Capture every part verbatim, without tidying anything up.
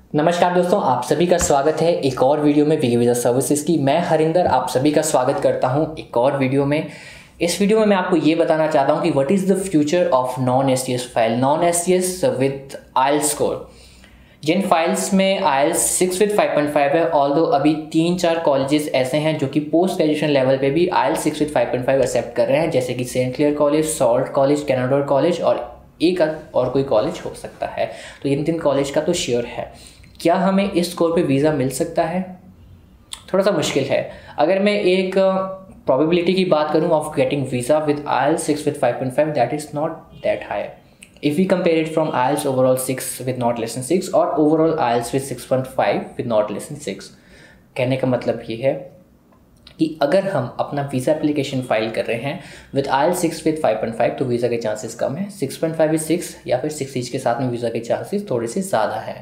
नमस्कार दोस्तों, आप सभी का स्वागत है एक और वीडियो में वीके वीज़ा सर्विसेज की। मैं हरिंदर आप सभी का स्वागत करता हूं एक और वीडियो में। इस वीडियो में मैं आपको ये बताना चाहता हूं कि what is the future of non S T S file, non S T S with IELTS score. जिन फाइल्स में IELTS six with five point five है, ऑल्दो अभी तीन चार कॉलेजेस ऐसे हैं जो कि पोस्ट ग्रेजुएशन लेवल पे भी IELTS six with five point five accept कर रहे हैं, जैसे कि saint Clair college, Sault college, Canadore college और एक और कोई कॉलेज हो सकता है। तो इन तीन कॉलेज का तो श्योर है। क्या हमें इस स्कोर पे वीज़ा मिल सकता है? थोड़ा सा मुश्किल है। अगर मैं एक प्रोबेबिलिटी की बात करूं of getting visa with IELTS six with five point five, that is not that high if we compare it from IELTS overall six with not less than six और overall IELTS with six point five with not less than six. कहने का मतलब ये है कि अगर हम अपना वीज़ा एप्लीकेशन फाइल कर रहे हैं with IELTS six with five point five तो वीज़ा के चांसेस कम है। Six point five with six या फिर सिक्स ईच के साथ में वीज़ा के चांसेस थोड़े से ज़्यादा हैं।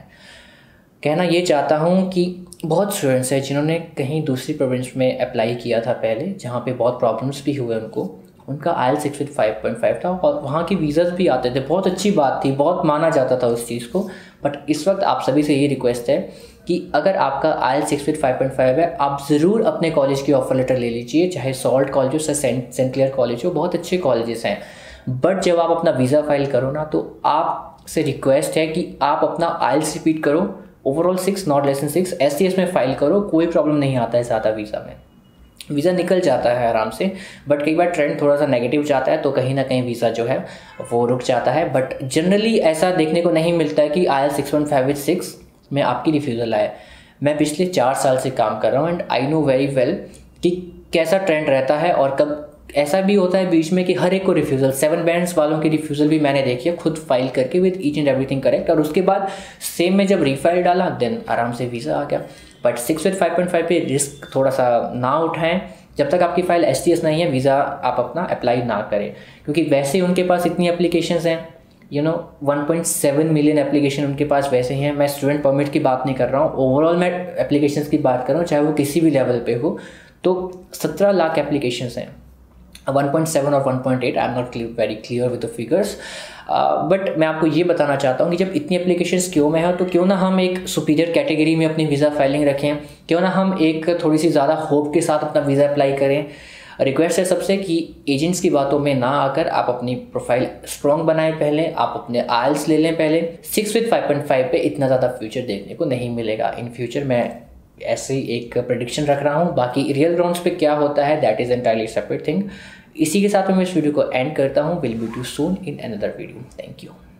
कहना ये चाहता हूँ कि बहुत स्टूडेंट्स हैं जिन्होंने कहीं दूसरी प्रोविंस में अप्लाई किया था पहले, जहाँ पे बहुत प्रॉब्लम्स भी हुए उनको। उनका IELTS six with five point five था और वहाँ की वीज़ाज भी आते थे, बहुत अच्छी बात थी, बहुत माना जाता था उस चीज़ को। बट इस वक्त आप सभी से ये रिक्वेस्ट है कि अगर आपका IELTS six with five point five है, आप ज़रूर अपने कॉलेज की ऑफर लेटर ले लीजिए, चाहे सॉल्ट कॉलेज हो, चाहे सेंट सेंट क्लियर कॉलेज हो, बहुत अच्छे कॉलेजेस हैं। बट जब आप अपना वीज़ा फाइल करो ना, तो आपसे रिक्वेस्ट है कि आप अपना आइल्स रिपीट करो, overall six not less than six S T S में फाइल करो। कोई प्रॉब्लम नहीं आता है ज़्यादा वीज़ा में, वीज़ा निकल जाता है आराम से। बट कई बार ट्रेंड थोड़ा सा नेगेटिव जाता है तो कहीं ना कहीं वीज़ा जो है वो रुक जाता है। बट जनरली ऐसा देखने को नहीं मिलता है कि I six point five with six में आपकी रिफ्यूज़ल आए। मैं पिछले चार साल से काम कर रहा हूँ and I know very well कि कैसा ट्रेंड रहता है। और कब ऐसा भी होता है बीच में कि हर एक को रिफ्यूज़ल, सेवन बैंड्स वालों की रिफ्यूज़ल भी मैंने देखी है खुद फाइल करके with each and everything correct, और उसके बाद सेम में जब रीफाइल डाला देन आराम से वीज़ा आ गया। But six with five point five पे रिस्क थोड़ा सा ना उठाएं। जब तक आपकी फ़ाइल एस टी एस नहीं है, वीज़ा आप अपना अप्लाई ना करें, क्योंकि वैसे उनके पास इतनी एप्लीकेशंस हैं, you know one point seven million application उनके पास वैसे ही हैं। मैं स्टूडेंट परमिट की बात नहीं कर रहा हूँ, ओवरऑल मैं एप्लीकेशंस की बात कर रहा हूँ, चाहे वो किसी भी लेवल पे हो। तो सत्रह लाख एप्लीकेशंस हैं, वन पॉइंट सेवन और one point eight, I am not very clear with the figures. But मैं आपको ये बताना चाहता हूँ कि जब इतनी एप्लीकेशंस क्यों में है, तो क्यों ना हम एक सुपीरियर कैटेगरी में अपनी वीज़ा फाइलिंग रखें, क्यों ना हम एक थोड़ी सी ज़्यादा होप के साथ अपना वीज़ा अप्लाई करें। रिक्वेस्ट है सबसे कि एजेंट्स की बातों में ना आकर आप अपनी प्रोफाइल स्ट्रॉन्ग बनाएं पहले, आप अपने आइल्स ले लें पहले। Six with five point five पे इतना ज़्यादा फ्यूचर देखने को नहीं मिलेगा इन फ्यूचर। मैं ऐसे ही एक प्रेडिक्शन रख रहा हूँ, बाकी रियल ग्राउंड्स पे क्या होता है that is entirely separate thing. इसी के साथ मैं इस वीडियो को एंड करता हूँ। Will be to soon in another video. Thank you.